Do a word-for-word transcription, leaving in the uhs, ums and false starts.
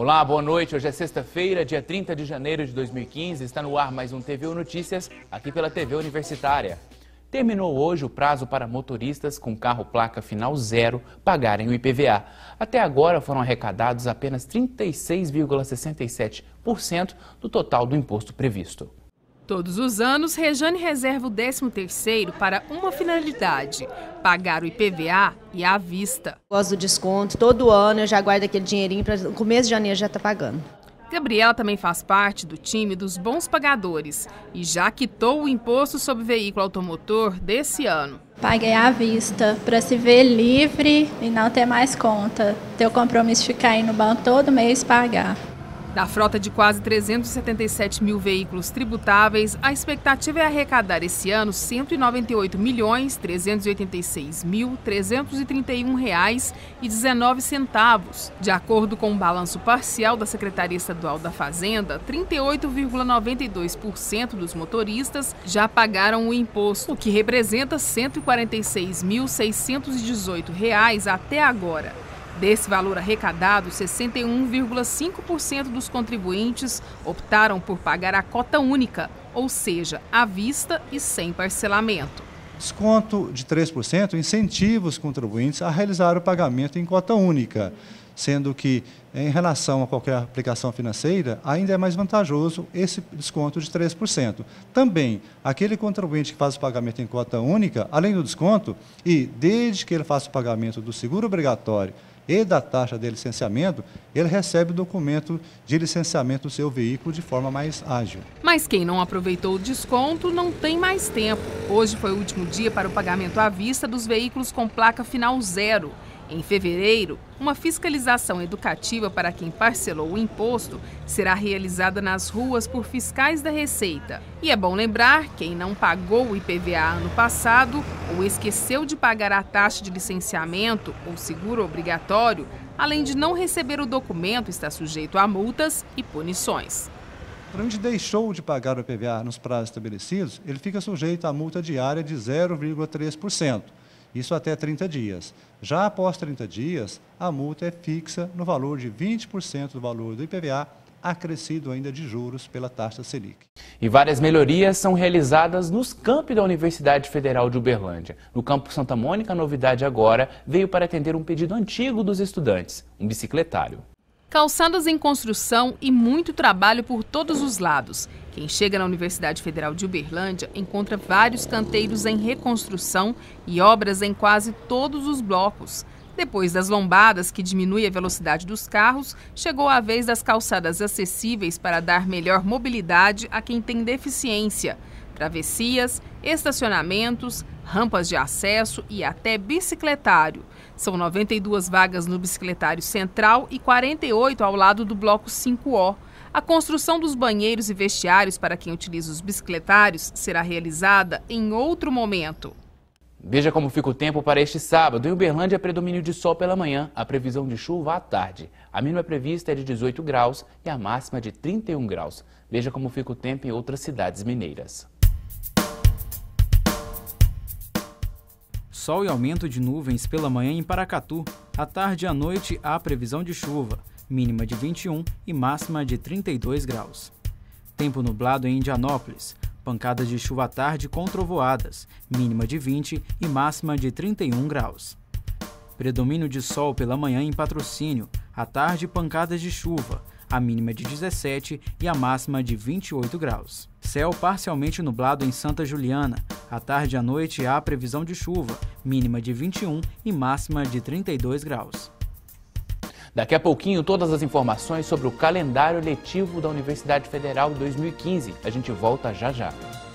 Olá, boa noite. Hoje é sexta-feira, dia trinta de janeiro de dois mil e quinze. Está no ar mais um T V U Notícias, aqui pela T V Universitária. Terminou hoje o prazo para motoristas com carro placa final zero pagarem o I P V A. Até agora foram arrecadados apenas trinta e seis vírgula sessenta e sete por cento do total do imposto previsto. Todos os anos, Rejane reserva o décimo terceiro para uma finalidade: pagar o I P V A e à vista. Gosto do desconto, todo ano eu já guardo aquele dinheirinho para no começo de janeiro já estar pagando. Gabriela também faz parte do time dos bons pagadores e já quitou o imposto sobre veículo automotor desse ano. Paguei à vista para se ver livre e não ter mais conta. Ter o compromisso de ficar aí no banco todo mês pagar. Da frota de quase trezentos e setenta e sete mil veículos tributáveis, a expectativa é arrecadar esse ano cento e noventa e oito milhões, trezentos e oitenta e seis mil, trezentos e trinta e um reais e dezenove centavos. De acordo com o balanço parcial da Secretaria Estadual da Fazenda, trinta e oito vírgula noventa e dois por cento dos motoristas já pagaram o imposto, o que representa cento e quarenta e seis mil, seiscentos e dezoito reais até agora. Desse valor arrecadado, sessenta e um vírgula cinco por cento dos contribuintes optaram por pagar a cota única, ou seja, à vista e sem parcelamento. Desconto de três por cento incentiva os contribuintes a realizar o pagamento em cota única, sendo que, em relação a qualquer aplicação financeira, ainda é mais vantajoso esse desconto de três por cento. Também, aquele contribuinte que faz o pagamento em cota única, além do desconto, e desde que ele faça o pagamento do seguro obrigatório e da taxa de licenciamento, ele recebe o documento de licenciamento do seu veículo de forma mais ágil. Mas quem não aproveitou o desconto não tem mais tempo. Hoje foi o último dia para o pagamento à vista dos veículos com placa final zero. Em fevereiro, uma fiscalização educativa para quem parcelou o imposto será realizada nas ruas por fiscais da Receita. E é bom lembrar, quem não pagou o I P V A ano passado ou esqueceu de pagar a taxa de licenciamento ou seguro obrigatório, além de não receber o documento, está sujeito a multas e punições. O contribuinte deixou de pagar o I P V A nos prazos estabelecidos, ele fica sujeito à multa diária de zero vírgula três por cento. Isso até trinta dias. Já após trinta dias, a multa é fixa no valor de vinte por cento do valor do I P V A, acrescido ainda de juros pela taxa Selic. E várias melhorias são realizadas nos campi da Universidade Federal de Uberlândia. No campo Santa Mônica, a novidade agora veio para atender um pedido antigo dos estudantes, um bicicletário. Calçadas em construção e muito trabalho por todos os lados. Quem chega na Universidade Federal de Uberlândia encontra vários canteiros em reconstrução e obras em quase todos os blocos. Depois das lombadas, que diminui a velocidade dos carros, chegou a vez das calçadas acessíveis para dar melhor mobilidade a quem tem deficiência. Travessias, estacionamentos, rampas de acesso e até bicicletário. São noventa e duas vagas no bicicletário central e quarenta e oito ao lado do bloco cinco O. A construção dos banheiros e vestiários para quem utiliza os bicicletários será realizada em outro momento. Veja como fica o tempo para este sábado. Em Uberlândia, predomínio de sol pela manhã, a previsão de chuva à tarde. A mínima prevista é de dezoito graus e a máxima de trinta e um graus. Veja como fica o tempo em outras cidades mineiras. Sol e aumento de nuvens pela manhã em Paracatu. À tarde e à noite há previsão de chuva, mínima de vinte e um e máxima de trinta e dois graus. Tempo nublado em Indianópolis. Pancadas de chuva à tarde com trovoadas, mínima de vinte e máxima de trinta e um graus. Predomínio de sol pela manhã em Patrocínio. À tarde, pancadas de chuva, a mínima de dezessete e a máxima de vinte e oito graus. Céu parcialmente nublado em Santa Juliana. À tarde e à noite há previsão de chuva, mínima de vinte e um e máxima de trinta e dois graus. Daqui a pouquinho, todas as informações sobre o calendário letivo da Universidade Federal dois mil e quinze. A gente volta já já.